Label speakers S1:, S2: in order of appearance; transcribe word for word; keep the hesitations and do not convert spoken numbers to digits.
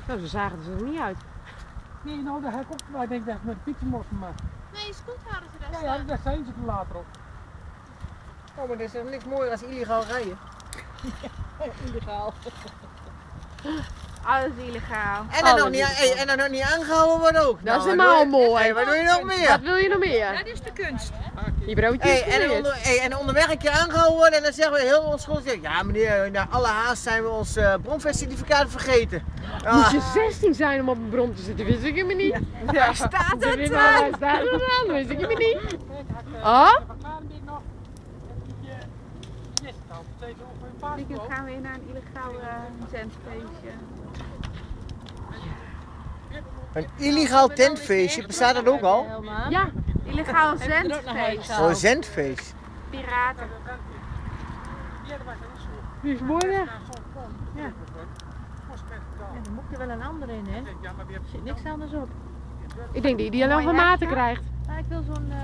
S1: Nou, zo zagen ze er niet uit.
S2: Nee, nou, daar heb ik ook, ik denk dat ik met de fietsen moest, maar...
S3: Nee, is goed, hadden ze daar
S2: Ja, ja,
S3: staan.
S2: daar zijn ze er later op.
S4: Oh, maar er is nog niks mooier als illegaal rijden.
S3: Illegaal. Alles illegaal.
S4: En dan,
S1: Alles
S4: nog niet,
S1: illegaal.
S4: hey, en dan nog niet aangehouden worden ook.
S1: Dat
S4: Nou,
S1: is
S4: wat
S1: helemaal
S4: wil je-
S1: mooi.
S4: Hey, wat wil je nog meer?
S1: Wat wil je nog meer?
S3: Dat is de kunst.
S1: Je broodje
S4: Hey,
S1: is
S4: en,
S1: geweest.
S4: onder, hey, en onderweg een keer aangehouden worden en dan zeggen we heel onschuldig, ja meneer, na alle haast zijn we ons uh, bronvercertificaat vergeten. Ah,
S1: Moet je zestien zijn om op een bron te zitten, wist ik helemaal niet.
S3: Daar staat het
S1: Waar
S3: aan.
S1: staat het aan? Wist ik helemaal niet. Ah?
S2: nog. Yes, dan steeds over een paar
S3: Weekend gaan we weer naar een illegaal uh, zendfeestje.
S4: een illegaal tentfeestje, bestaat dat ook al?
S1: Ja.
S3: Illegaal zendfeest.
S4: Oh, een zendfeest.
S3: Piraten.
S1: Die is mooi weg.
S3: Ja. Ja, er moet er wel een ander in, hè? Er zit niks anders op.
S1: Ik denk die die alleen
S3: Mooi
S1: van maten
S3: hekje.
S1: krijgt.
S3: Maar ik wil zo'n uh,